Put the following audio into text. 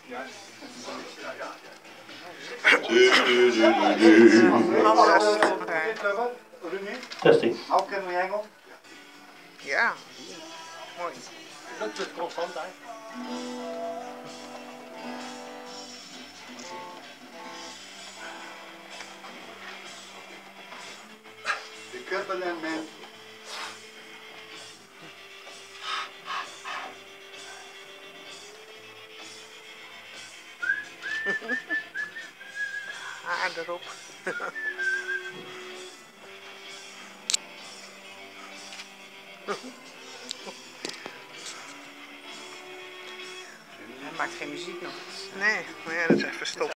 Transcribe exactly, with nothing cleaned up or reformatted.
Ja. Testing. How can we hang on? Ja, mooi. Dat is constant, hè? The Cumberland man. Haar erop. Hij maakt geen muziek nog. Nee, maar ja, dat is even stop.